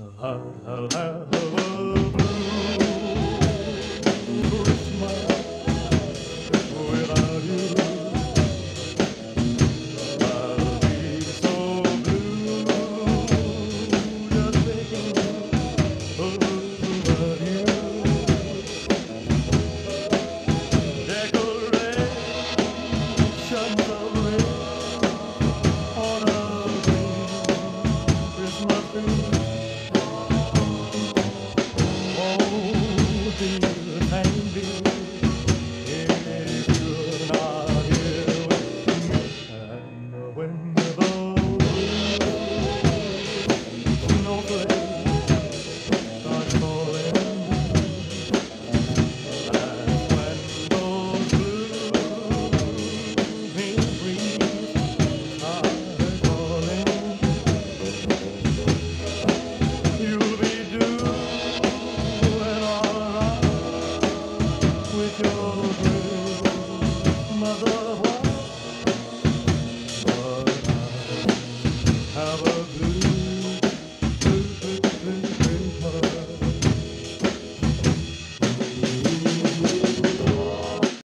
I'll have a blue Christmas without you. I'll be so blue just thinking about you. Decorations of red on a green Christmas tree. Oh, dear.